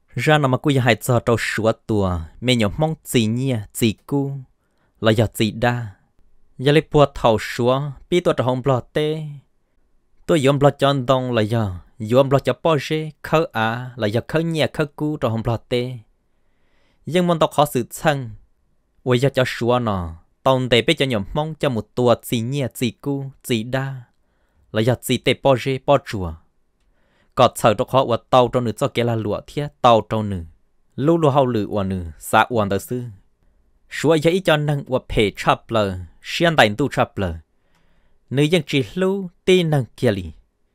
ra nó mà cô hay cho trâu sủa tua mẹ nhỏ mong gì nhia gì cu là giờ gì đa giờ lấy bùa thầu sủa bi tua trâu hồng bọt tê tôi yếm bọt chọn đông là giờ yếm bọt cho bao giờ khơi là giờ khơi nhẹ khơi cu trâu hồng bọt tê nhưng mong tao khó sự chăng ôi giờ cho sủa nó tông để biết cho nhỏ mong cho một tua gì nhẹ gì cu gì đa là giờ gì tê bao giờ bao chùa có sợ cho khó và tàu trong nữ cho kia là lụa thiết tàu trong nữ lưu lưu hậu lử và nữ xã uẩn tới sư số giấy cho năng và phê chập lờ xuyên đánh tu chập lờ nữ dân chỉ lưu tê năng kia lì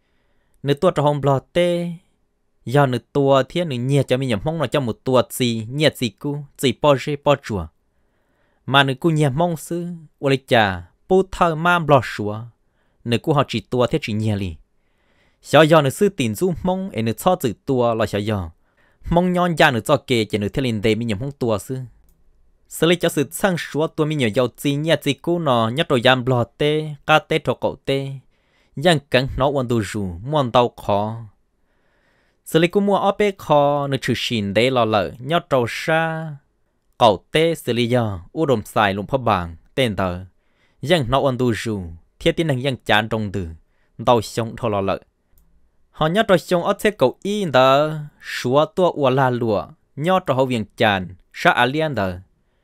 nữ tua trong bò tê do nữ tua thiết nữ nhẹ cho mình nhầm mong là cho một tua gì nhẹ gì cu gì bao giờ bao chùa mà nữ cu nhẹ mong sư và lịch trà bố thơ mam bò sủa nữ cu họ chỉ tua thiết chỉ nhẹ lì小羊的是顶住梦，而你操子多了小羊，梦羊家你做给就你天灵地咪用梦多是，所以就是唱说多咪有资业资股呢，nhất rồi yam blo tê, cá tê thọ cậu tê, yang cắn nó quan đồ rù, muốn đau khó,所以cũng mua ở bên khó,你chịu xin để lo lợ, nhất rồi sa, cậu tê xử lý giờ, u đồng xài lùng phá bảng, tên tờ, yang nó quan đồ rù, thiết tiến hành yang chán trong từ, đau sống thọ lo lợ. Họ nhớ rồi xong ở thế cậu y đó xóa tua ua la lụa nhớ rồi họ viện tràn sa alien đó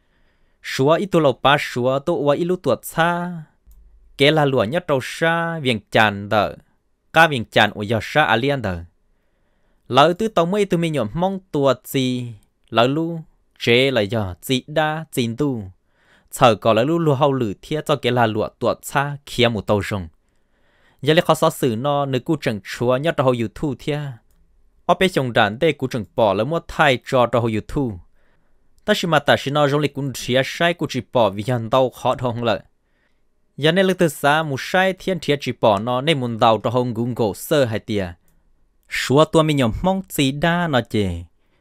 xóa ít tu lâu ba xóa tua ua ít lúc tuột xa kể la lụa nhớ rồi sa viện tràn đó cá viện tràn ua giờ sa alien đó lỡ từ tàu mấy từ mình nhộm mong tuột gì lỡ lu chế lại giờ gì đa chín tu chờ có lỡ lu lu hậu lử thiết cho kể la lụa tuột xa kia một tàu rồng giờ lấy khó xóa xử nó nếu cú chẳng chúa nhất là hồi YouTube thia, ở bên trong đàn đây cú chẳng bỏ là mua thay cho hồi YouTube, ta chỉ mà ta chỉ nói trong lịch cú chia sai cú chỉ bỏ vì hắn đau khó thông lợi, giờ này lực từ xa một sai thiên thiệt chỉ bỏ nó nên muốn đau cho hông Google sơ hay tiệt, xóa tua mình nhom mong gì đa nó chê,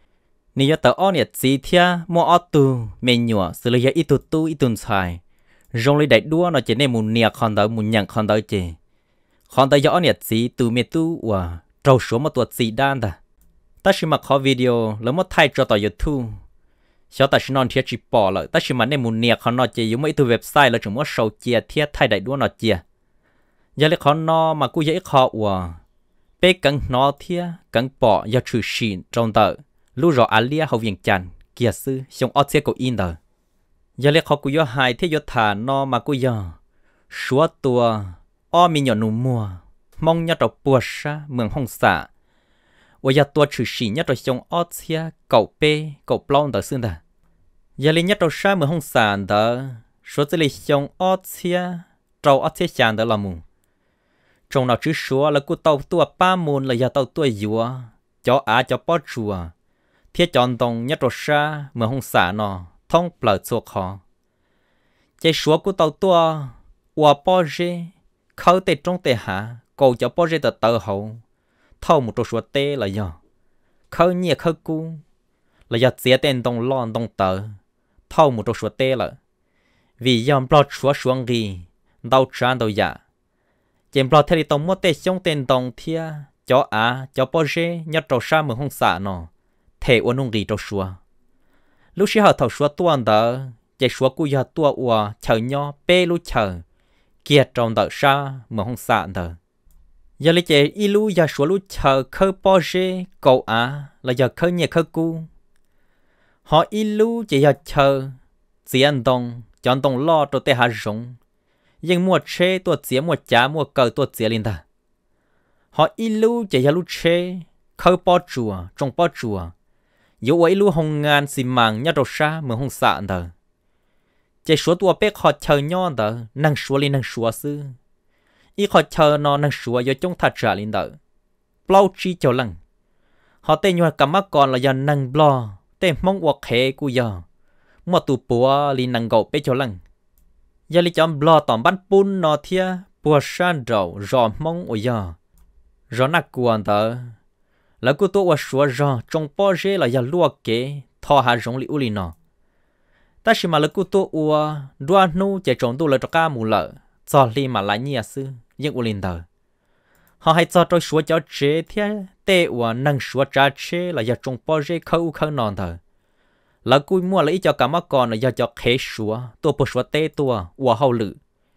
nếu tao ở nhiệt gì thia mua ở tu mình nhọ xử lý ít tu ít tuần xài, trong lịch đại đua nó chỉ nên muốn nhẹ con đỡ muốn nhàng con đỡ chê. Còn tại do nhiệt gì từ miền tu và trâu số một tuột gì đan ta, ta chỉ mặc khó video lấy một thay cho tại YouTube, sau ta chỉ non thiệt chỉ bỏ lại, ta chỉ mà nên muốn nhiệt họ nói chỉ dùng mấy từ website là chúng muốn sầu chia thiệt thay đại đua nói chia, giờ lấy khó nó mà cũng dễ khó và bé cắn nó thiệt cắn bỏ giờ trừ xịn trong tờ, lúc rồi alia hậu viện chăn kia sư xong ở xe của in tờ, giờ lấy khó cũng do hai thiệt do thà nó mà cũng do số tua mình nhỏ nụ mùa mong nhớ đầu bùa sa mường hông xả và giờ tua trừ xỉ nhớ đầu xong ót xia cậu bê cậu plong tờ xương ta giờ lên nhớ đầu sa mường hông xả tờ số chỉ lên xong ót xia trâu ót xia chàng tờ là mù trong nào chứ số là cô tàu tua ba môn là giờ tàu tua dùa cho cho bó chùa thiết chọn đồng nhớ đầu sa mường hông xả nó thông bờ chuột khó chạy số cô tàu tua và bó rê khâu tê trong tê hạ cầu cho bao giờ tờ hậu thâu một số tê là do khâu nhẹ khâu cu là do chia tên đồng lon đồng tờ thâu một số tê là vì do bao chúa xuống gì đau tràn đau dạ chém bao theo đồng một tê trong tên đồng thia cho cho bao giờ nhớ trâu sa mường không xả nó thể uốn nung gì trâu xua lúc xưa họ thâu xua tuan đó chạy xua cu giờ tua ua chờ nhau bê lúc chờ kia trong tờ sa mà không xả tờ giờ lấy chế ilu giờ số lúc chờ khơi bao giờ cậu là giờ khơi nhẹ khơi cu họ ilu chỉ giờ chờ chỉ ăn đông chọn đông lo cho tê hạ rong nhưng mua chế tua chế mua chả mua cờ tua chế lên ta họ ilu chỉ giờ lúc chế khơi bao chùa trong bao chùa dù ilu hồng ngàn xì màng nhát đầu sa mà không xả tờ chỉ số tua bé họ chờ nhau đó năng số lên năng số sư ít họ chờ nó năng số do chúng ta trả lên đó bao chi cho lăng họ tên nhau cả mắt còn là do năng blo tên mong hoặc hệ của giờ một tụ bùa lên năng gạo bé cho lăng giờ lấy chọn blo tỏm bắn pun nó thia bùa san rau rò mong ở giờ rò nát cuồng đó là của tôi số rò trong bao giờ là giờ lúa kế thò hà rong liu lên nó ta chỉ mà lấy cú tô ua đoan nu chạy trốn tu lấy cho cá mù lợ cho li mà lại nhia sư nhưng u linh tờ họ hay cho trâu xúa cho chế thế tê và năng xúa trả chế là do trồng bao chế khâu khâu nòn thở là cúi mua lấy cho cả mắt con là do cho khé xúa tua bột xúa tê tua và hậu lự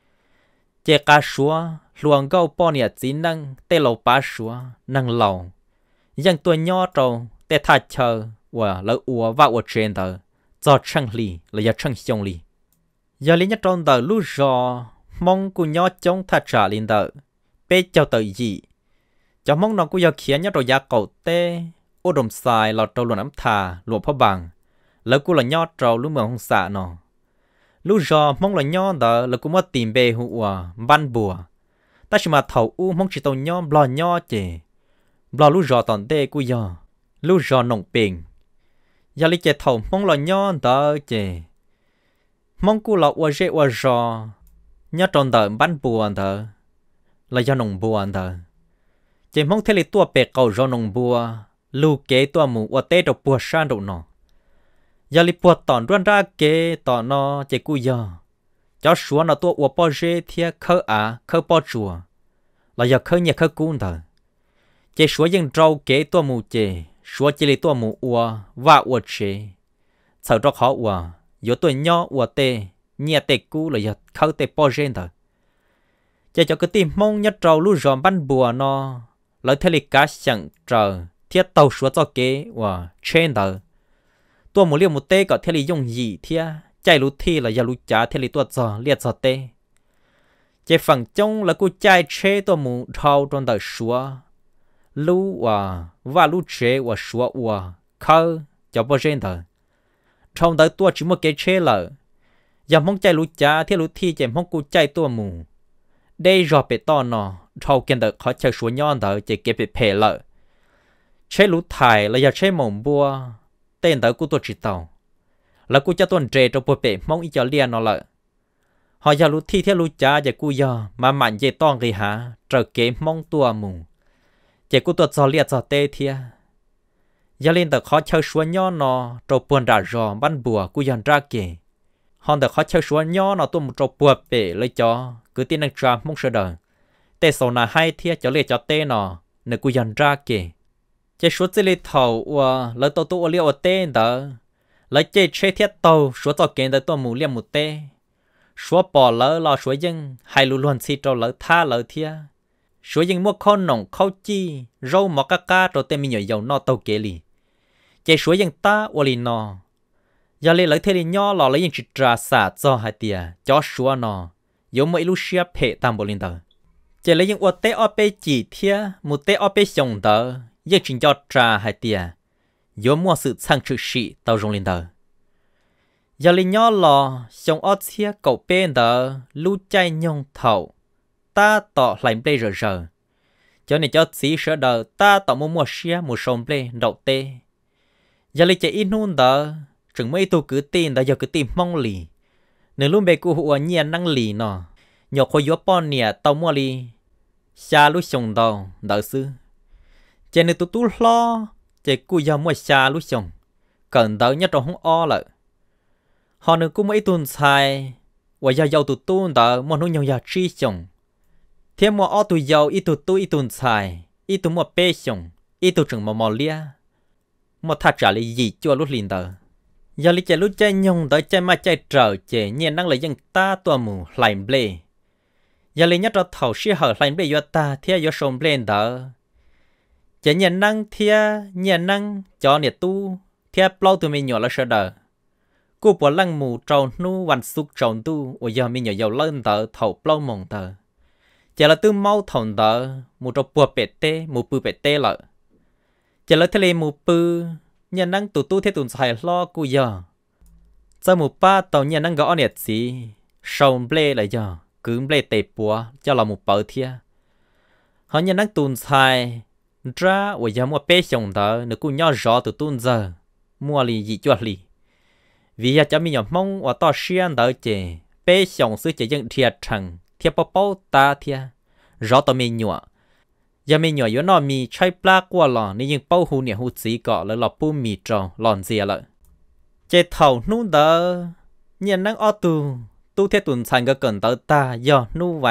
chế cá xúa luồng gâu bao nhiêu chỉ năng tê lẩu bá xúa năng lẩuยังตัวย่อเราแต่ถ้าเชอว่าแล้วอัวว่าอัวเจนเตอจอช่างลีและยาช่างชงลียาลินยตรงเตอลู่จอมองกูย่อจงถ้าจ่าลินเตอเป๊ะเจ้าเตอยี่จะมองน้องกูอยากเขียนยาตัวยาเก่าเต้อุดมทรายเราเตาหลวงน้ำทาหลวงพ่อบังแล้วกูละย่อเราลู่เมืองหงสานอลู่จอมองละย่อเตอแล้วกูมาตีมเบหัวบ้านบัวแต่ชิมาเถาอู้มองจิตตัวย่อบลอย่อเจบลอลู่จอตอนเต้กูยอลู่จอหนงเป่งยาลิเจเท่ามองลอยย้อนเตอเจมองกูหลอกว่าเจว่าจอย่อตอนเตอบ้านบัวเตอลายยาหนงบัวเตอเจมองเทลิตัวเป็ดเก่าจอหนงบัวลูกเกตัวหมูว่าเต้ดอกบัวชานดอกนอยาลิปวดตอนด้วนราเกตอนนอเจกูยอเจ้าชัวนอตัวอวปอเจเทียเคอเคอปอจัวลายยาเคอเนี่ยเคอกูนเตอเจชัวยังเราเก๋ตัวมูเจชัวเจลิตัวมูอัวว่าอัวเชเสาดอกเขาอัวอยู่ตัวย่ออัวเตเนี่ยเตกูเลยเขาเตปอเจนเถอะเจจะกระติมงยัดเราลู่จอมบ้านบัวนอแล้วเทลิกาสั่งเจอเทียเตาชัวเจ้าเก๋ว่าเชนเถอะตัวมูเลียมูเตก็เทลิยงยีเทียใจรู้ที่เลยยารู้จ่าเทลิตัวจอเลียจอเตเจฝั่งจงแล้วกูใจเชตัวมูเท่าตอนเตอชัวลู่ว่าลู่เชว่าชัวว่าเขาจะบ่เจนเถอะชาวเตอตัวจิมเกเชเลยอย่ามองใจรู้จ้าที่รู้ที่เจมองกูใจตัวหมูได้รอไปต่อนอชาวเกันเตอเขาเชิญชวนย้อนเตอเจเก็บไปเพลเลยใช้รู้ถ่ายแล้วอย่าใช้หม่งบัวเต้นเตอกูตัวจิตเตาแล้วกูจะต้นเจตัวปวดเปมองอีจะเลียนนอเลยหอยารู้ที่ที่รู้จ้าจะกูยอมาหมั่นเจต้องกีหาเจอเกมองตัวหมูเจกูตัวจอเลียจอเตเทียยาลินแต่เขาเชิญชวนย้อนนอตัวปวนด่าจอบ้านบัวกูยันราเกฮอนแต่เขาเชิญชวนย้อนนอตัวมุตัวปวดเปเลยจอคือตีนักจามมุงเสดเตโซนาให้เทียจะเลียจอเตนอเนกูยันราเกเจชัวเจลิเท่าว่าแล้วตัวเลียวเตนเดอแล้วเจเชเทียโตชัวจอเกนแต่ตัวหมูเลียมูเตชัวปอแล้วรอชัวยังให้ลุลวนซีโตแล้วท่าแล้วเทียชัวยังมั่วข้าวหนองข้าวจีเราหมอกกาตัวเต็มมีหน่อยยาวนอเตาเกลีเจชัวยังตาวลีนอยาเลยเลยเทลิย่อหล่อเลยยังจิตราศาสตร์จอหายเตียจอชัวนอยมไม่รู้เชียเพตามบรินเตอเจเลยยังอวดเตอเปจีเทียมุเตอเปชงเตอยังจิงจอตราหายเตียยมมัวสืบช่างชื่อชีเตาจงลินเตอยาเลยย่อหล่อชงออเทียเก่าเป็นเตอรู้ใจยงเท่าตาต่อไหลเปลเรอเจ้าเนี่ยเจ้าสีเสือเดอตาต่อมัวเชียมัวชมเปลดอกเตยาเลยจะอินหุ่นเดอถึงไม่ตัวกือตีนแต่ยากือตีมองหลีเนื้อลุ่มเบกูหัวเนียนนั่งหลีนอหยกคอยยัวป้อนเนี่ยเตามัวลีชาลุชงเดาเดาซื้อเจนตู้ล้อเจกูยามัวชาลุชงเกินเดาเนี่ยตรงห้องอ้อเลยหอนึงกูไม่ตุนชายว่ายาวตู้เดามัวนุ่งยาวชีชงเทียมมัวอ้อตัวยาวอีตุนชายอีตุมัวเป้ชงอีตุจึงมัวเลียมัวทัดจ่าเลยยีจัวลุลินเดอยาลิเจลุใจยงเดอใจมาใจเจอเจเนี่ยนั่งเลยยังตาตัวหมูไหลเบลยาลิยัดเราเถ่าเชี่ยเหอไหลเบลยัวตาเทียยชมเบลเดอเจเนี่ยนั่งเทียเนี่ยนั่งจอเนี่ยตู้เทียเปล่าตัวมีหยอละเสดอกูปวดลังหมูเจ้านูวันสุกเจ้าตู้ว่ายามีหยอยาวเล่นเดอเถ่าเปล่ามองเดอเจละตื้อเมาถ่อนเดอหมูเจ้าปวดเป็ดเต้หมูปือเป็ดเต้ละเจละทะเลหมูปือเนี่ยนั่งตู้เทตุนใส่ล้อกูยอเจ้าหมูป้าตอนเนี่ยนั่งก็อ้อเนี่ยสิชมเบลเลยยอกึ่งเบลเตะปัวเจ้าเราหมูเปิดเทียเขาเนี่ยนั่งตุนใส่จ้าว่ายามัวเป้ชงเดอเนื้อกูย่อจอตุนเจอมัวลียีจวดลีวิยาจะมีหยอดมองว่าต่อเชียนเดอเจเป้ชงซื้อจะยังเทียชังเทียเป้าตาเทียรอต่อมีหยัวยามีหน่วยย้อนมีใช้ปลากว่าหล่อนี่ยังเป้าหูเนี่ยหูสีเกาะแล้วหลอปูมีจอหลอนเสียเลยเจเท่านู่นเด้อเนี่ยนั่งอ้อตู้เทตุนชันก็เกินเตอตาย่อนู่วัน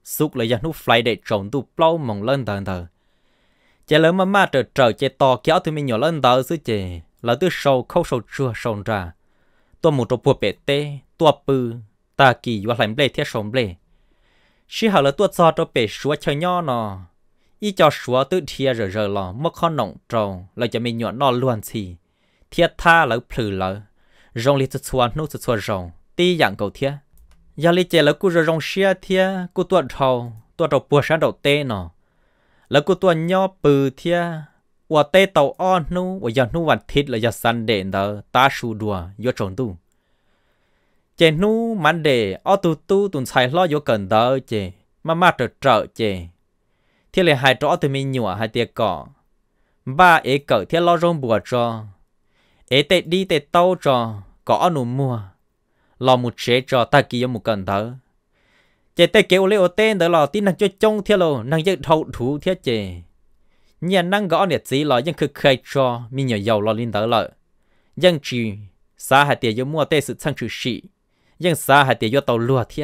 xúc là dân nút fly để trồng tu plau mong lên tờ tờ chế lớn mà trở chế to kéo thì mình nhỏ lên tờ xứ chế là từ sâu khâu sâu chua sâu ra tôi một trâu bùa bể tê tôi bự ta kỳ và làm bể thiết sông bể chỉ hở là tôi cho trâu bể xúa chơi nhỏ nọ ý cho xúa tự thiê rồi lò mất khó nọng trâu là cho mình nhỏ nó luôn gì thiết tha là phử là rong li xua nút xua rong ti dạng cầu thiết giờ li chế là cô rong xia thiết cô tuột trâu bùa sáng đầu tê nọ là cô tuột nhỏ bự thiếtว่าเตตอ้อนนู้ว่ายันนู้วันทิศเลยจะสันเดนเดอตาชูดัวยอจงตู้เจนู้มันเดอ้อตู้ตุนใช้ล้อยเกินเดอเจมาเจอเจที่เลยหายตัวตัวมีหนัวหายเตียก่อบ้าเอเกิดที่ล้อรงบัวจอเอเตดีเตโตจอก่อหนุ่มมัวลอมุดเชจอตากี้ยมุกันเดอเจเตเกวเลโอเต้นเดอหล่อที่นังจะจงเที่ยวโลนังจะเท่าถูเที่ยวเจnhà năng gõ nhiệt gì làยังคือเคยchoมีnhiều dầu lo linh tới lợiยังchỉ xã hạt tiền mua tê sự sang chữ sĩยังxã hạt tiền tàu lúa thia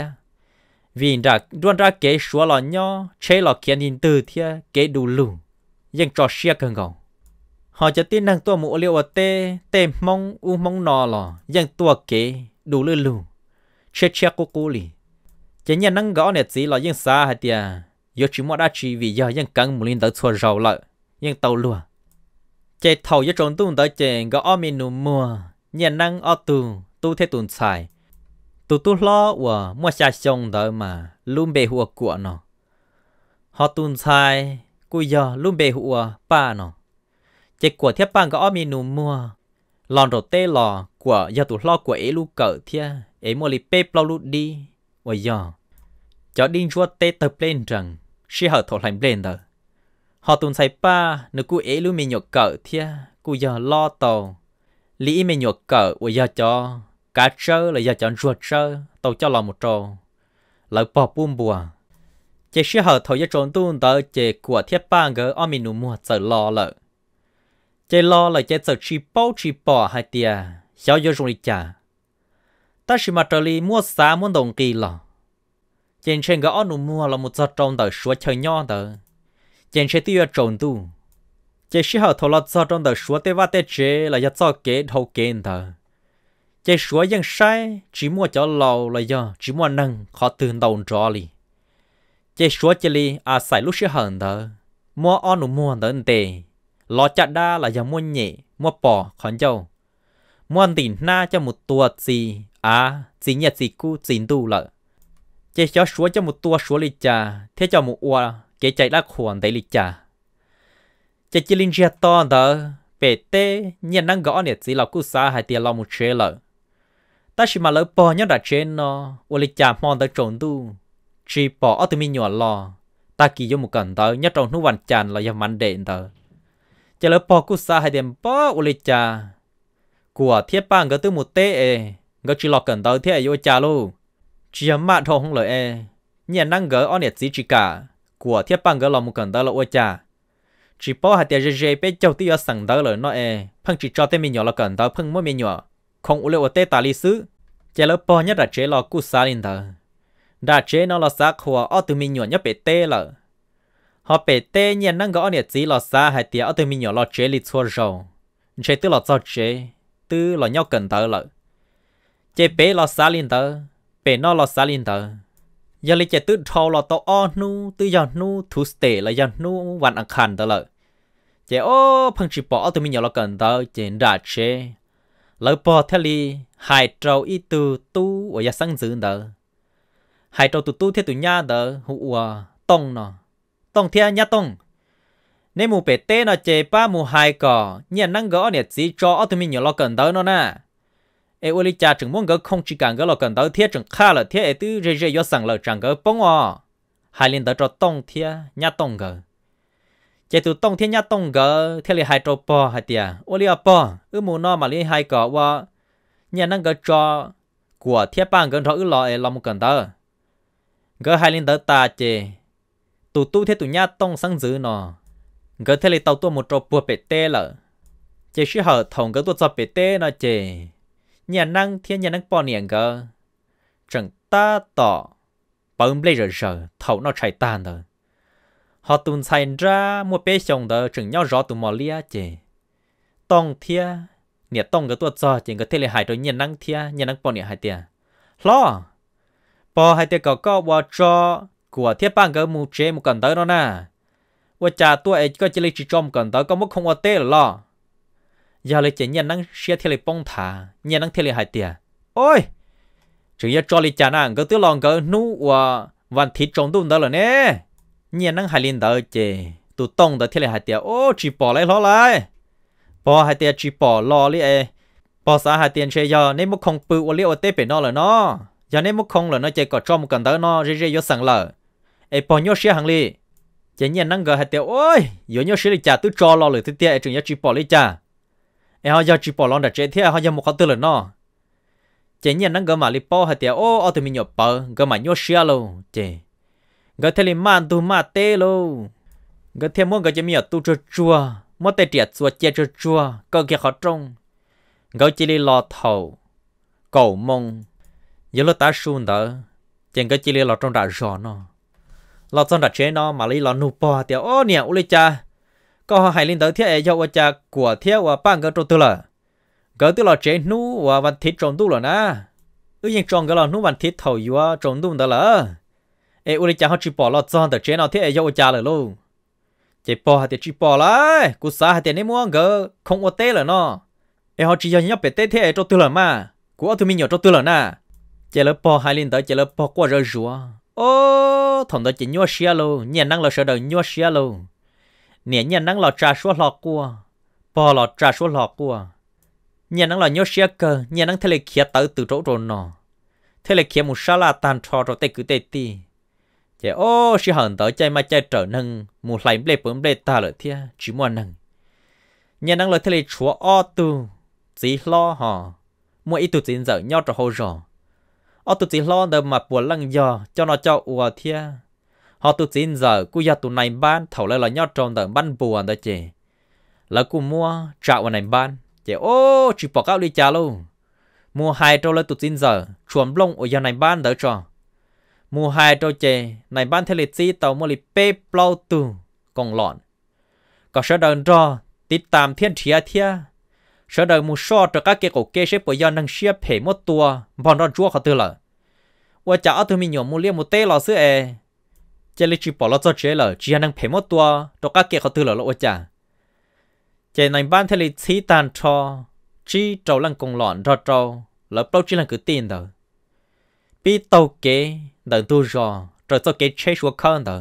vì đoan ra kế số là nhỏ chế là kiến nhìn từ thia kế đủ lùยังcho xia cần gạo họ cho tin năng tua mũ liệu tê mong nò làยังtua kế đủ lù chế cô lì chỉ nhà năng gõ nhiệt gì làยังxã hạt tiền giờ chỉ mua đã chỉ vì giờยังcăng một linh tới xua rau lợiยังtàu lúa chạy thầu cho trốn tuôn tới chạy có ở miền núi mùa nhà năng ở tu thế tuần xài tu lo và mua xa sông tới mà luôn bề hùa của nó họ tuần xài cùi giờ luôn bề hùa ba nó chạy của thiết bang có ở miền núi mùa lòn đầu tê lò của giờ tu lo của ấy lu cỡ thia ấy mua li pê plau lu đi và giờ cho đinh chúa tê tập lên rằng si hở thổ thành lên rồi họ tuần say pa nếu cô ấy luôn mình nhột cỡ thia cô giờ lo tàu lý mình nhột cỡ và giờ cho cá trơ là giờ chọn ruột trơ tàu cho lòng một trò lại bỏ bùm bùa chỉ si hở thổ giờ trốn tuần tới chỉ của thiết ba gỡ ở mình nụ mua sợ lo lợ chỉ lo là chỉ sợ chi bỏ hai tia xéo giờ dùng đi trả ta chỉ mà trở đi mua xá muốn đồng kỳ lọ trên gỡ nụ mua là một giọt trong đời suốt chơi nho đời trên sẽ tiêu trộn tu chỉ sĩ hậu thổ lọt giọt trong đời suốt tê va tê chế là do cho kế thâu kế đời chỉ suốtยังsai chỉ mua cho lầu là do chỉ mua năng khó từ đầu trò li chỉ suốt chỉ li à xài lúc sĩ hậu đời mua nụ mua đời tề lọ chặt đa là do mua nhẹ mua bò khẩn châu mua tiền na cho một tua gì gì nhật gì cu gì tu lợi chỉ cho số cho một tua số lịch trà thế cho một ua cái chạy đã khoản đấy lịch trà chỉ linh chia to đó bể tê nhiên năng gõ nhiệt gì là cú sa hay tiền lo một chế lợi ta chỉ mà lỡ bỏ nhớ đặt trên nó ua lịch trà mòn tới trốn tu chỉ bỏ ở từ mình nhỏ lò ta kỳ vô một cần tới nhất trong nút vằn tràn là do mặn đệm tới chỉ lỡ bỏ cú sa hay tiền bỏ ua lịch trà của thiết bang cái từ một tê cái chỉ lo cần tới thế vô trà luôn chỉ mà thôi không lợi nhà năng gỡ ở nhiệt gì chỉ cả của thiết bang gỡ lòng một cần đó là ôi cha chỉ bỏ hạt tiền dễ bé châu tiêu sẵn đó là nó phăng chỉ cho tên mình nhỏ là cần đó phăng mỗi mình nhỏ không uống được tê tà lý sứ chỉ là bỏ nhất là chế là cú sa lên đó đã chế nó là sa khua ở từ mình nhỏ nhất bé tê là họ bé tê nhà năng gỡ ở nhiệt gì là sa hạt tiền ở từ mình nhỏ là chế lịch xua rầu chế tức là cho chế tư là nhau cần đó là chế bé là sa lên đó bé nó là sa linh tờ giờ lấy chạy từ thâu là tao on nu từ giờ nu thu stay là giờ nuวันอังคารtờ lợi chạy phăng chỉ bỏ từ mình nhỏ là cần tờ chạy đã chế lỡ bỏ theo li hai trâu ít từ tu ở nhà sáng dữ tờ hai trâu tu theo tụi nhà tờ hụa tông nọ tông theo nhà tông nếu mù bể tê nó chạy ba mù hai cỏ nhà năng gõ nhiệt gì cho từ mình nhỏ là cần tờ nó nè ôi lý cha chẳng muốn gỡ không chỉ càng gỡ là cần tới thiết chẳng khá là thiết tư rê do sẵn là chẳng gỡ bóng hai liên tới cho tông thiết nhá tông gỡ chạy từ tông thiết nhá tông gỡ thiết là hai trâu bò hai tìa ôi lý bò mù nó mà lý hai cỏ qua nhà năng gỡ cho của thiết bang gỡ rõ lọ là một cần tới gỡ hai liên tới ta chê tu thiết tụ nhá tông sáng dữ nó gỡ thiết là tàu tua một trâu bùa bể tê lợ chê sĩ hở thòng gỡ tua cho bể tê nó chê nhà năng thiên nhà năng bỏ niệm gỡ chẳng ta tỏ bấm lấy rồi thầu nó chạy tan rồi họ tuần xài ra mua bé xong đó chừng nhau rõ tụi mò lia chè tông thia nè tông cái tua cho chỉ có thể là hai đôi nhiên năng thia nhiên năng bỏ nè hai tiền lo bỏ hai tiền có bỏ cho của thiết bang cái mù chế một cần tới đó nèว่าจ่าตัวเองก็จะเลยจีจอมก่อนแต่ก็ไม่คงว่าเต้หรออย่าเลยเจเนี่ยนั่งเชียร์เทเลป้องถาเนี่ยนั่งเทเลหายเตียโอ้ยถึงจะจอลิจ่านั่งก็ตัวลองก็นู้ว่าวันที่จงตุ้มเด้อเนี่ยเนี่ยนั่งหายลินเด้อเจตัวตรงเด้อเทเลหายเตียโอ้จีปอเลยล้อเลยปอหายเตียจีปอรอเลยปอสาหายเตียนเชียร์เนี่ยมุกคงปืนว่าเลี้ยวเต้เป็นนอเลยเนาะอย่าเนี่ยมุกคงเลยเนาะเจก็จอมกันเด้อเนาะเรื่อยๆยศสั่งเลยปอโยเชียร์หังลีchỉ nhận năng gỡ hạt tiêu ôi, giờ nhớ xử lý trả tôi cho loเลยที่เตี้ยจึงจะจีบปอเลยจ้าเขาจะจีบปอลองดัดเจเที่ยเขาจะมุขตัวเลยเนาะchỉ nhận năng gỡมาลิปอหาเตียโอ้เอาตัวมีหยบเปอก็มาโยเชียโลเจก็เทลิมันตัวมาเตโลก็เทียมว่าก็จะมีตัวจัวมั่วแต่เดียดจัวเจจัวก็เกี่ยเขาตรงก็จะเลยรอเท่าเก่ามงอย่าลดตาสูนเด้อเจงก็จะเลยรอตรงด่าจอเนาะเราจนดัดเชนอมาลีเราหนูปอเดียวโอ้เนี่ยอุลิจ่าก็ให้ลินเตอร์เที่ยวเยาวจะกัวเที่ยวว่าป้างก็ตัวละก็ตัวเราเจนูว่าวันทิศจงตู้ละนะยังจงก็เราหนูวันทิศเท่าอยู่ว่าจงตู้เด้อละอุลิจ่าเขาจีปอเราจนดัดเชนอเที่ยวเยาวจ่าเลยลูกเจ็บปอเดี๋ยวจีปอเลยกูสาเดี๋ยวนี้มั่วก็คงว่าเต้เลยเนาะเขาจียังยับเป็ดเต้เที่ยวตัวละมากูเอาตัวมีหยดตัวละนะเจริญปอให้ลินเตอร์เจริญปอกว่าเราจัวโอ้ถอนตัวจีนัวเชียโลเนี่ยนั่งเราเสด็จนัวเชียโลเนี่ยนั่งเราจ่าชัวหลอกกัวปอเราจ่าชัวหลอกกัวเนี่ยนั่งเรานัวเชียเกอเนี่ยนั่งทะเลเขียตื้อตื่นโจรนอทะเลเขียมุชาลาตันทอเราเตกุเตตีเจ้าโอ้ชิหันต่อใจมาใจเจอหนึ่งมูไหลเปล่เปิ่มเปล่ตาเลยเทียจีมัวหนึ่งเนี่ยนั่งเราทะเลชัวอ้อตูจีล้อห่อมัวอีตูจีนเจอยอดจะโหรอở tụi chị lo đợt mà buồn lăng giờ cho nó cho ủa thia họ tụi chị giờ cú giờ tụi này bán thầu lại là nhót tròn đợt bán buồn đó chị là cú mua trạo vào này bán chị ô chỉ bỏ cao đi trả luôn mua hai trâu lại tụi chị giờ chuồn lông ở giờ này bán đỡ cho mua hai trâu chị này bán theo lịch sử tàu mua lịch pê plau tu còn lọn có sợ đợt choติดตามthiên thia thia sợ đời mù so cho các cái cổ kê xếp bởi do năng xếp hệ một tua bọn nó chúa họ tư là và chả tôi mình nhổm mù liêm một tê lò xứ chỉ lấy chỉ bỏ lọ cho chế là chỉ năng hệ một tua cho các cái họ tư là lỗ chả chỉ này ban theo lịch sĩ tàn cho chỉ trâu lăng cùng lọn cho trâu là bao chỉ là cứ tin đâu bị tàu kế đợi tu rồi rồi cho kế chế xuống khăn đâu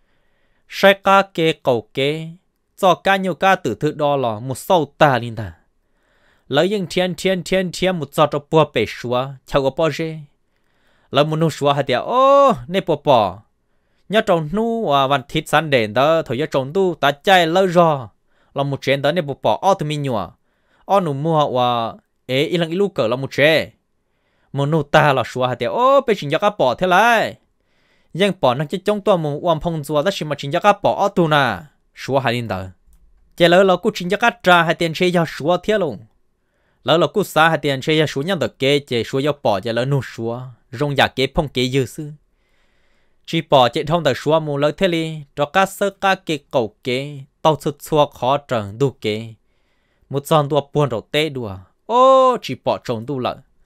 sai các cái cổ kế cho cá nhiều cá tử thức đo là một sâu ta linh ta lấy những thiên một giọt bùa bể xóa chào có bao giờ lấy một nụ xóa hạt địa ô nè bỏ nhớ trồng nuวันทิศสันเด่นเด้อถอยtrồng tu ta chạy lâu rồi là một chuyện đó nè bỏ ô tụi mình nhua ô nụ mua và ý lăng ilu cỡ là một chuyện một nụ ta là xóa hạt địa ô bây giờ các bỏ thế lại nhưng bỏ năng chỉ trong toàn một quan phong xóa đó chỉ mà chỉ các bỏ ô tu na xóa hạt linh đó chỉ lỡ là cũng chỉ các trà hạt tiền chơi cho xóa thế luôn lỡ là cú sa hạt tiền chơi số nhân được kế chế số yêu bỏ cho lỡ nụ số rong giả kế phong kế dư sư chỉ bỏ chế thông được số mù lỡ thế li cho các sơ các kế cầu kế tàu xuất xua khó trần đủ kế một dòng đua buồn đầu tê đùa ô chỉ bỏ trồng tu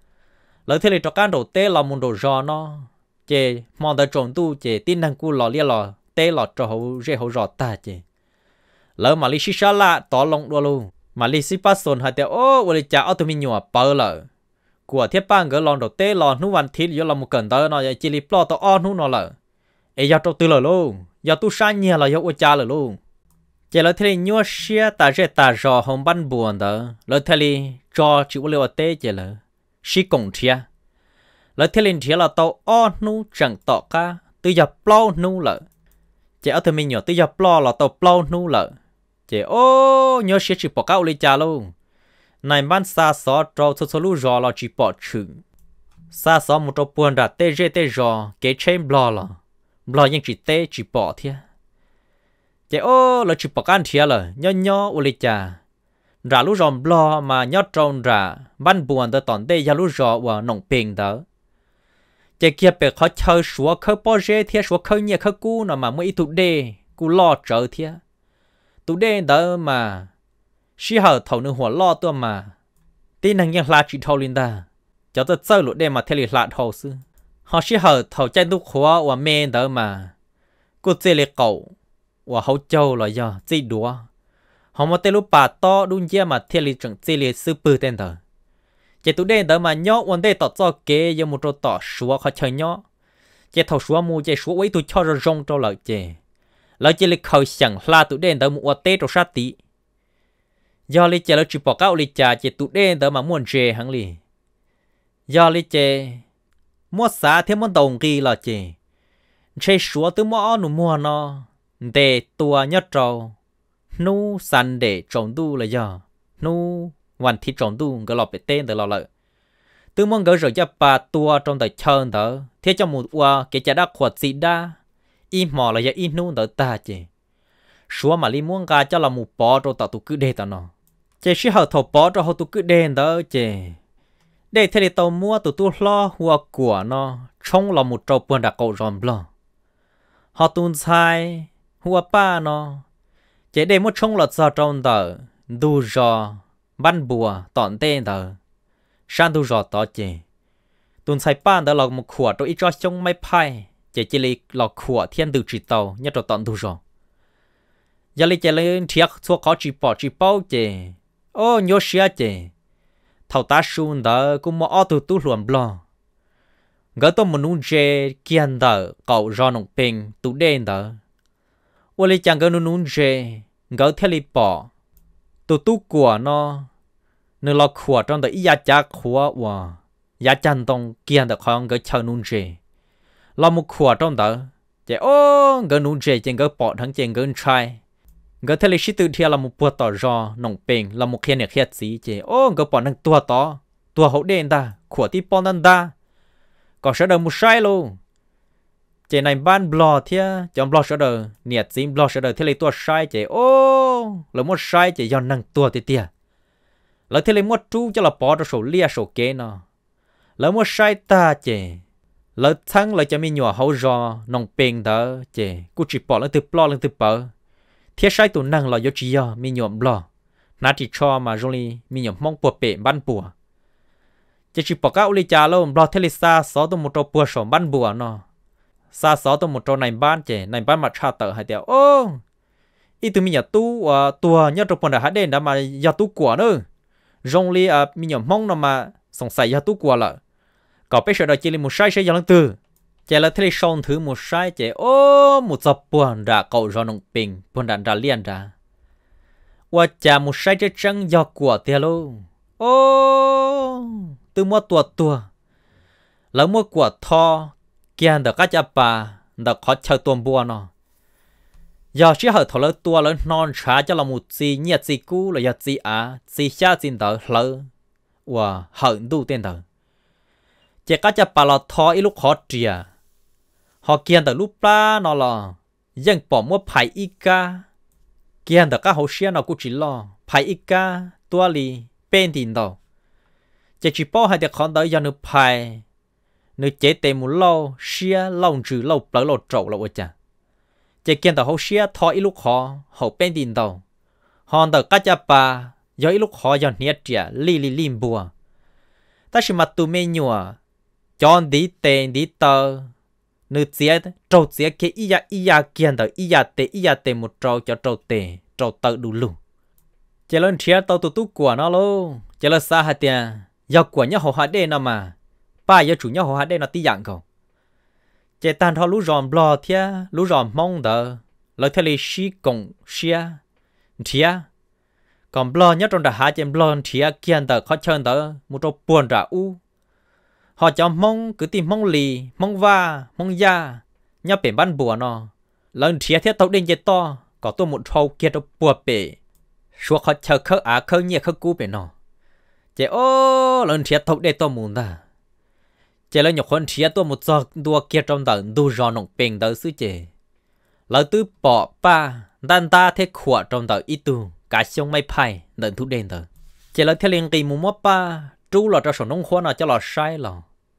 lỡ thế li cho các đầu tê là một đồ giò nó chế mong được trồng tu chế tin năng cú lò lia lò tê lò cho hậu dễ hậu giò ta chế lỡ mà li xí xa lạ tỏ lòng đua luôn mà lý sĩ phát sồn hạt tiêu ô vậy chả ở tụi mình nhua bờ lợ của thiết bang gỡ lon đầu tê lon nu văn thít do làm một cẩn tơ nó chỉ lý plo tao on nu nó lợ ấy giờ tao từ lợ luôn giờ tu sang nhiều là giờ ô cha lợ luôn chỉ lợ thế nhua xia ta dễ ta rò hồng ban buồn đó lợ thế cho chịu lừa tê chỉ lợ xí cổng chia lợ thế chia là tao on nu chẳng tọ ca từ giờ plo nu lợ chỉ ở tụi mình nhua từ giờ plo là tao plo nu lợ chế ô nhớ sẽ chỉ bỏ cao lấy cha luôn này ban xa xó trâu số lú rò là chỉ bỏ chữ xa xó một trâu buồn đã tê rò kế trên blo nhưng chỉ bỏ thia chế ô là chỉ bỏ can thia là nhớ lấy cha ra lú rò blo mà nhớ trâu ra ban buồn tới tòn tê ya lú rò và nồng pin đó chỉ kia bị khó chơi số khơi bao giờ thì số khơi nhẹ khơi cú nó mà mới tụ đê cú lo trở thì tụ đê đó mà xí hở thầu nữหัว loตัวmà tin năngยังลาจีทอลินดาจะจะเจอหลุดได้มาเทลิลาทอซื้อhọ xí hở thầuใจตุกหัวว่าเมนเด้อมากูเจเลเก่าว่าเขาเจ้าเลยย่อจีดัวhọ mà tên lúc bà to đun chia mà thiên lý trưởng chi lý sư bự tên thờ chỉ tụi đen đỡ mà nhó vấn đề tỏ cho kế giờ một trò tỏ súa khó chơi nhó chỉ thầu súa mua chỉ súa ấy tụi cho rồi rong cho lợi chỉ lịch khởi chẳng là tụi đen đỡ một tết rồi sát tí do lý chỉ là chỉ bỏ cao lý trà chỉ tụi đen đỡ mà muốn chè hăng lý do lý chỉ mua xả thêm muốn đồng kỳ là chỉ chơi súa từ mua nó mua nó để tua nhất trâu nu san để trồng đu là do nuวันที่trồng đuก็lọpไปเต้นแต่เราเลยtừ mong gỡ rồi cho bà tua trong đời chơi đó thế cho một qua cái chả đã quật gì đa im mò là do im nu đỡ ta chứ xóa mà li muốn ga cho là một bó rồi tao tụ cứ đê tao nó chứ sĩ hậu thầu bó rồi hậu tụ cứ đê đó chứ để thế thì tao mua tụ tu lo hoa của nó trong là một trâu buồn đặc cầu ròn blo họ tuôn sai hoa ba nó chỉ để một trong lọt ra trong tờ đu rò ban bùa tọn tên tờ sang đu rò tỏ chỉ tuần sai ban đã là một khỏa tôi ít cho trong máy phai chỉ là lọt khỏa thiên từ chỉ tàu nhất là tọn đu rò giờ lấy chỉ lên thiệt xua khó chỉ bỏ chỉ ô nhớ xia chỉ thầu ta xuân đó cũng mua ô tô tu luồn blo gỡ tôi một nút dê kiên đó cậu rò nông pin tu đen đó ô lấy chẳng gỡ nút dê gỡ theo li bỏ tu của nó nếu lo khua trong đó ít giá khua và giá chân tông kiên đó không gỡ chờ nút dê lo một khua trong đó chỉ ô gỡ nút dê chỉ gỡ bỏ thằng chỉ gỡ trai gỡ theo li sĩ tự theo là một bữa tỏ rò nông pin là một khen này gì chỉ ô gỡ bỏ thằng tua hậu đen ta khua tí bỏ năng ta còn sợ đời một sai luôn chị này ban blog thia chọn blog sợ đời nhiệt dính blog sợ đời thế lấy tua sai chị ô là một sai chị do năng tua tia là thế lấy một chú cho là bỏ ra sổ lia sổ kế nó là một sai ta chị là thắng là cho mình nhỏ hậu rò nòng pin đó chị cô chỉ bỏ lên từ blog lên từ bờ thiết sai tụ năng là do chỉ do mình nhỏ blog nãy chỉ cho mà rồi mình nhỏ mong bùa bể ban bùa chỉ bỏ các uli trà luôn, bỏ theo xa sáu tụ một trâu bùa sổ ban bùa nó, xa sáu tụ một trâu này ban chứ, này ban mặt cha tờ hai tiêu, ô, ít tụi mình nhà tu, tua nhớ trâu bùa đã đen đã mà nhà tu quả nữa, rong li mình nhầm mong nó mà sòng sài nhà tu quả lợ, có bây giờ chỉ là một sai sẽ dòng từ, chỉ là theo son thứ một sai chứ, ô, một tập bùa đã cậu rồi nông pin, bùa đã liền ra, và chả một sai chứ trăng do quả tiêu luôn, ô. Từ mua tua lỡ mua quả thò kia được các cha bà được khó chơi tuồng bùa nó giờ chỉ hở thầu lỡ tua lỡ non trả cho là một gì nhiệt gì cũ là giờ gì gì xa gì đó lỡ và hở đủ tiền đó chỉ các cha bà là thò ít lúc khó trìa họ kia được lúc ba nó là dân bỏ mua phải ít ca kia được các hậu xe nó cũng chỉ lo phải ít ca tua li bên tiền đó chỉ bỏ hai đứa con tới do nước phai nước chế tề một lâu xia lâu trừ lâu bỡ lâu trâu lâu vậy chỉ kiến tàu hậu xia thọ ít lúc họ hậu bên tiền tàu hòn tàu cá cha pa do ít lúc họ do nhiệt trẻ li bùa ta chỉ mặt tụi mình nhua chọn đi tiền đi tờ nước chế trâu chế cái ý kiến tàu ý tề một trâu cho trâu tờ đủ luôn chỉ lên chia tàu tụ của nó luôn chỉ là xa hạt tiền do của nhau họ hạt đen nào mà ba giờ chủ nhau họ hạt đen nó tí dạng không chỉ tàn thọ lú giòn bò thia lú giòn mong đỡ lời theo lý sĩ cộng xia thia còn bò nhất trong đại hạ trên bò thia kiên đỡ khó chơi đỡ một trâu buồn ra u họ chọn mong cứ tìm mong lì mong va mong da nhau bể ban bùa nó lần thia thiết tàu đen chết to có tôi một trâu kia trâu bùa bể xua khó chơi khơ nhẹ khơ cú bể nó chỉ ô lần thiệt thâu để tôi muốn ta chỉ là nhục con thiệt tôi một giọt đua kia trong tận đu giò nồng bền tới xứ chỉ lỡ tứ bỏ ba đan ta thế khỏa trong tận ít tu cả sông máy phai đợn thu đen tờ chỉ là theo liên kỳ mua mót ba chú là cho sổ nông khoa nào cho là sai là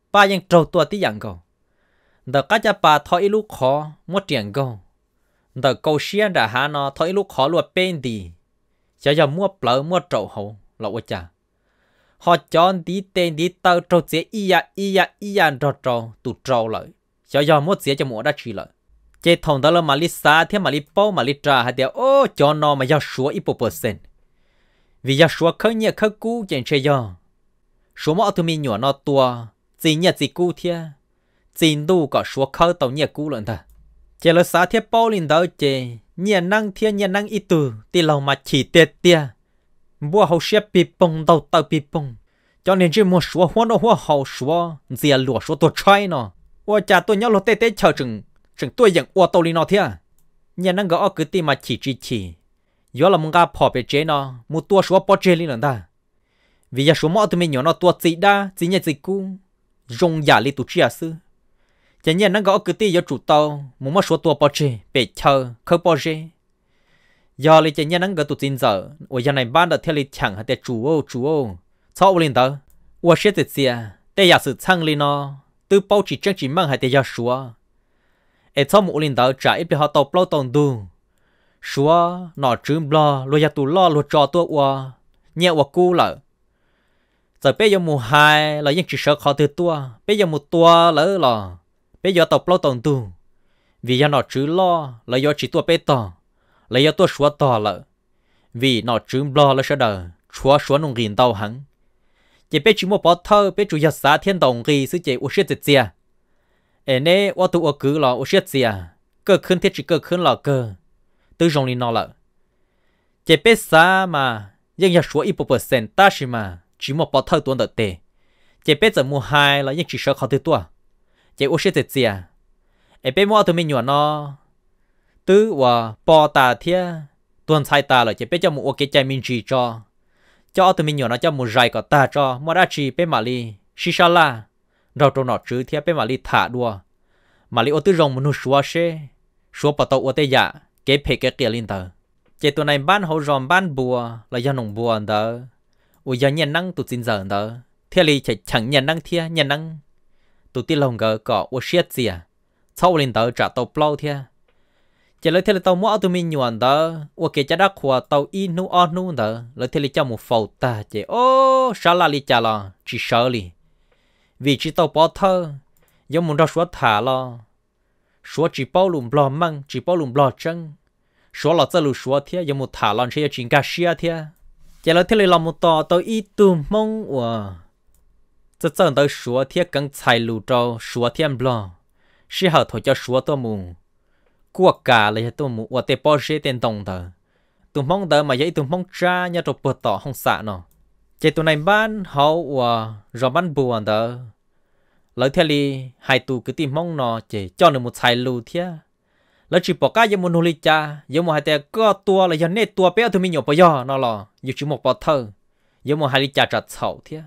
baยังtrâu tua tí dạng cầu đợt cá cha bà thoi lúc khó mất tiền cầu đợt cầu xiên đã hà nó thoi lúc khó luật bên đi cho giờ mua plở mua trâu hậu là ôi cha họ chọn tí tên tí tao trâu chế y ya trâu tụ trâu lại cho giờ mua chế cho mua đã chỉ lại chế thằng đó là mà li xa thế mà li bao mà li trả hay điều ô cho nó mà giao số ít %, vì giao số khơi nhẹ khơi cũ trên chơi giờ số mà tụi mình nhỏ nó tua chỉ nhẹ chỉ cũ thế chỉ đủ có số khơi tàu nhẹ cũ lần ta chế là xa thế bao linh đó chế nhẹ năng thế nhẹ năng ít từ thì lòng mà chỉ tiệt tiệt mua hậu xếp bị bông đầu tàu bị bông cho nên chỉ mua số hoa nó hoa hậu số gì lúa sốตัวtrái nó ô cha tôi nhớ lo tê tê chờ chừng tôiยังอวดตัวลีนอเทียเนี่ยนั่งก็เอาคือตีมาฉีย้อนละมึงก็พอไปเจเนาะมูตัวชัวปอเจลีนั่นได้วิญญาณชัวมอตัวมีหยอนอตัวจีด้าจีเนี่ยจีกูรงยาลีตุเชียซื้อจะเนี่ยนั่งก็เอาคือตีย้อนจุดเตามูมาชัวตัวปอเจเป็ดเชอเขาปอเจย้อนเลยจะเนี่ยนั่งก็ตุจินเจอว่าอย่างในบ้านเดเทลิช่างแต่จูโอชอบลินเตอว่าเชื่อเสียแต่อยากสื่อช่างลีนอตื้อเป้าจีจังจีมั่งให้แต่ยาชัวsau một lần đó trả ít bị họ tàu bao tàu đu, xóa nọ trứng bò, lôi ra tù lo lôi trò tua qua, nhẹ qua cú lại. Giờ bây giờ mùa hai là những chỉ sợ khó từ tua, bây giờ một tua lỡ là, bây giờ tàu bao tàu đu, vì do nọ trứng lo là do chỉ tua bê tàu, là do tua xóa tàu lại, vì nọ trứng bò là sợ đời, xóa nông riêng tàu hắn. Chỉ bây chỉ một bó thơ, bây chủ nhà xã thiên đồng gì sư chế u shit chết nèว่าตัวคือหล่ออุเชียเสียเกิดขึ้นที่จะเกิดขึ้นหล่อเกิดตื้อตรงนี้นอละเจ็บเป็ดซามายังอยากชัวอีก%ตาชิมาchỉ một bó thơตัวเด็ดเตเจ็บเป็ดจะมัวหายแล้วยังchỉ sợเขาตัวเจ็บอุเชียเสียเป็ดมัวตัวไม่หยวนนอตื้อว่าปอตาเทียตัวใช้ตาเลยเจ็บเป็ดจะมัวเกจใจมินจีจอตัวไม่หยวนนอจะมัวใจก็ตาจอมัวราชีเป็ดมาลีชิชาลาเราตัวหนอจื้อเทียเป็นมาลีถาดัวมาลีโอตื้อรงมนุษย์ชัวเช่ชัวปะโตอวเตยะเก็บเพกเกลียลินเตอเจตัวในบ้านเขารอมบ้านบัวและยาหนงบัวเตออุยาเนี่ยนั่งตุจินเจอเตอเทียลีเฉยฉังเนี่ยนั่งเทียเนี่ยนั่งตุติลงเกอก็อุเชียเสียเช่าลินเตอจะโตเปล่าเทียเจเลยเทียลีโตมัวเอาตัวมีหยวนเตออุเกจะดักขวาโตอีนูออนูเตอเลยเทียลีจะมูฟาวตาเจโอชาลาลีจาลาจิเชอลีvì chỉ tàu bỏ thơ giống muốn ra xóa thả lo xóa chỉ bao lùm bò măng chỉ bao lùm bò trăng xóa là cho lù xóa thế giống một thả lon sẽ chuyện cá xia thế chỉ là thế này làm một tàu tàu ít tùm mong và cho chân tàu xóa thế căng chạy lù trâu xóa thêm bò sẽ hở thôi cho xóa tàu mù cua cả là tàu mù và tê bao sẽ tên đồng tờ tùm mong tờ mà vậy tùm mong cha nhà trộn bờ tỏ không xả nó chế tụi này bán họ và rồi bán buồn đó lấy theo li hai tụ cứ tìm mong nó chế cho được một xài lù thia lấy chỉ bỏ cái giống một nô li cha giống một hai tay có tua là do nét tua béo thì mình nhổ bỏ giò nó là dù chỉ một bỏ thơ giống một hai li cha chặt sầu thia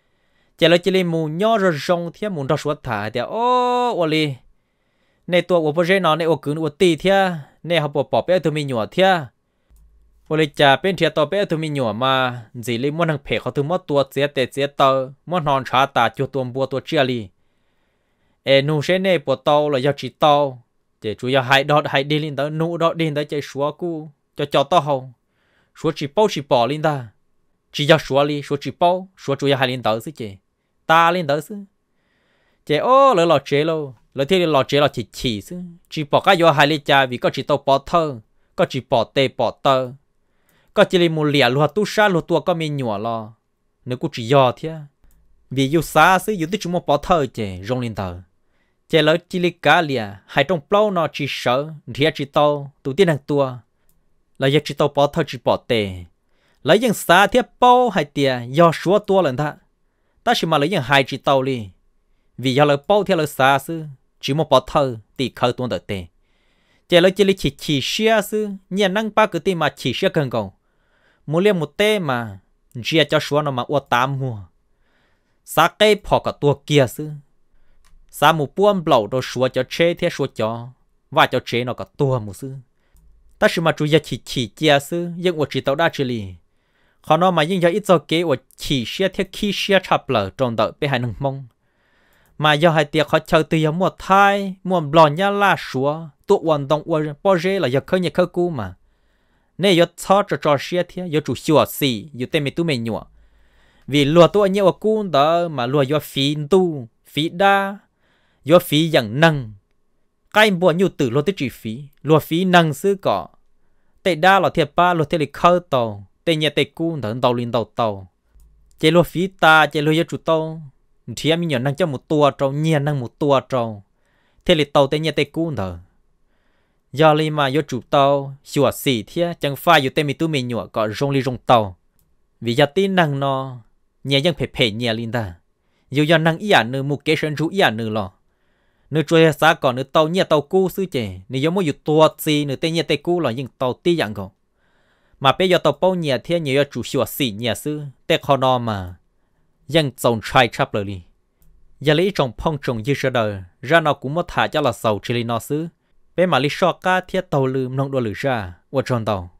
chế lấy chỉ li mù nhỏ rồi rong thia mù ra suốt thả thì ô li nét tua của bỏ rễ nó nét ô cứ ô tì thia nét họ bỏ béo thì mình nhổ thiaวันนี้จะเป็นเทียต่อไปตัวมีหนัวมาจีรีมันทั้งเพเขาถึงมอตัวเสียแต่เสียเตอมันนอนชาตาจูตัวบัวตัวเชียรีนูเชเน่ปวดเตาเลยยาจีเตาเจจูยาหายดอดหายดีลินเตอนูดอดดินเตอใจชัวกูจะจอต่อเขาชัวจีเป้าจีปอลินเตอจียาชัวลีชัวจีเป้าชัวจูยาหายลินเตอสิเจตาลินเตอสิเจโอ้เลยหล่อเจโลเลยที่หล่อเจหล่อจีฉี่สิจีปอกก็ยาหายลิจาวิก็จีเตาปอเธอก็จีปอเตปอเตอก็จะเลยมูเลียลัวตู้ชาลัวตัวก็มีหนัวลอนึกกูจียอเทียvìอยู่ซาซื้ออยู่ที่จุ่มปอเธอเจรงลินเตอเจแล้วจิลิกาเลียหายตรงเปล่านอจีเสือเทียจีโตตัวที่นั่งตัวแล้วยังจีโตปอเธอจีปอเตแล้วยังซาเทียเป้าหายเตียยอชัวตัวเลยท่าแต่ชิมาเลยยังหายจีโตเลยvìยอเลยเป้าเทียเลยซาซื้อจีมปอเธอตีเขาตัวเตเจแล้วจิลิฉีเชียซื้อเนี่ยนั่งป้าก็ตีมาฉีเชียกันก่อนมูเลียมุเต้มาเจียจะชัวน์มาอวดตามหัวสาเก้พอกับตัวเกียซื้อสามูป้วนเปล่าโดชัวจะเชเทียชัวจอว่าจะเชนกับตัวมูซื้อแต่ชิมาจุยฉีเจียซื้อยังอวดจีเตาได้จิลีขอนอมายิ่งจะอิจเกอวดฉีเชียเทียขี้เชียชับเปล่าจงเตอไปหายหนึ่งมง mà do hai tiệc họ chờ từ mua thai mua bò nhá la xúa tụ hoàn động hoàn bao giờ là do khơi nhẹ khơi cú mà nên do cho trò xia thế do chủ xua xì do tên mình tu mình nhọ vì lúa tụ nhiều cú đó mà lúa do phí tu phí đa do phí dạng năng cái bộ nhiều từ lúa tới chỉ phí lúa phí năng xứ cọ tệ đa là thiệt ba lúa thiệt là khơi tàu tệ nhẹ tệ cú đó tàu lên tàu chế lúa phí ta chế lúa do chủ tàu thì em nhận năng cho một tua trâu nhẹ năng một tua trâu thế là tàu tên nhẹ tê cú nữa giờ li mà vô chủ tàu sửa xỉ thế chẳng phải vô tên mình tu mình nhọ có rong li rong tàu vì giờ tin năng nó nhẹยังphê nhẹ linh ta dù giờ năng ý ảnh nữa một cái sân chú ý ảnh nữa lo nữa chơi xã còn nữa tàu nhẹ tàu cú xứ chè nữa giống như tua gì nữa tên nhẹ tê cú là những tàu tí dạng còn mà bây giờ tàu bao nhẹ thế nhiều chủ sửa xỉ nhẹ xứ tê khó no màยังจงใช้ชับเลยอย่าเลยจงพงจงยืดเดินร้านเรากูมาถ่ายจะละเสาชิลินอซื้อเป็นมาลิชอกก้าเทียเตาลืมน้องดูหรือจ้าว่าจนเตา